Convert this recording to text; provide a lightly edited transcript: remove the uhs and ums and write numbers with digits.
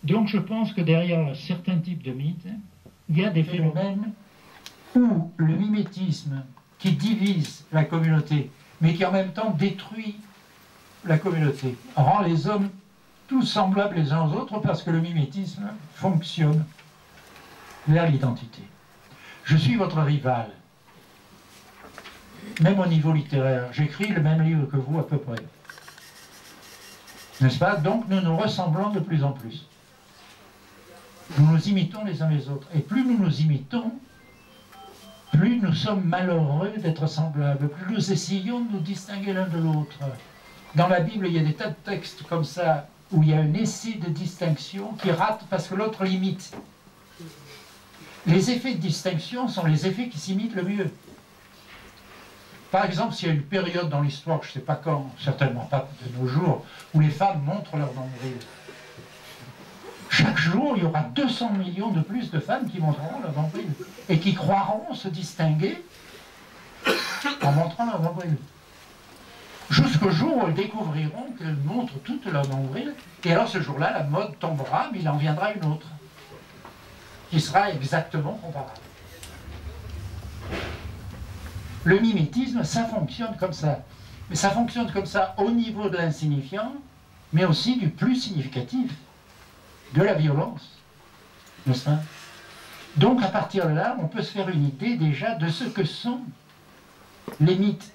Donc je pense que derrière certains types de mythes, il y a des phénomènes où le mimétisme qui divise la communauté, mais qui en même temps détruit la communauté, rend les hommes tous semblables les uns aux autres parce que le mimétisme fonctionne vers l'identité. Je suis votre rival, même au niveau littéraire. J'écris le même livre que vous à peu près. N'est-ce pas? Donc nous nous ressemblons de plus en plus. Nous nous imitons les uns les autres. Et plus nous nous imitons, plus nous sommes malheureux d'être semblables, plus nous essayons de nous distinguer l'un de l'autre. Dans la Bible, il y a des tas de textes comme ça, où il y a un essai de distinction qui rate parce que l'autre l'imite. Les effets de distinction sont les effets qui s'imitent le mieux. Par exemple, s'il y a une période dans l'histoire, je ne sais pas quand, certainement pas de nos jours, où les femmes montrent leur nombril. Chaque jour, il y aura 200 millions de plus de femmes qui montreront leur nombril et qui croiront se distinguer en montrant leur nombril. Jusqu'au jour où elles découvriront qu'elles montrent toutes leur nombril, et alors ce jour-là, la mode tombera, mais il en viendra une autre, qui sera exactement comparable. Le mimétisme, ça fonctionne comme ça. Mais ça fonctionne comme ça au niveau de l'insignifiant, mais aussi du plus significatif, de la violence. N'est-ce pas? Donc à partir de là, on peut se faire une idée déjà de ce que sont les mythes